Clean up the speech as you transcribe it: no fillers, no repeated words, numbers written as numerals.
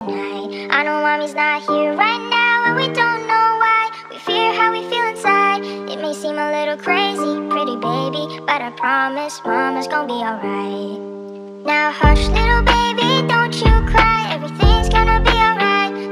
night. I know mommy's not here right now, and we don't know why. We fear how we feel inside. It may seem a little crazy, pretty baby, but I promise mama's gonna be alright. Now hush, little baby, don't you cry.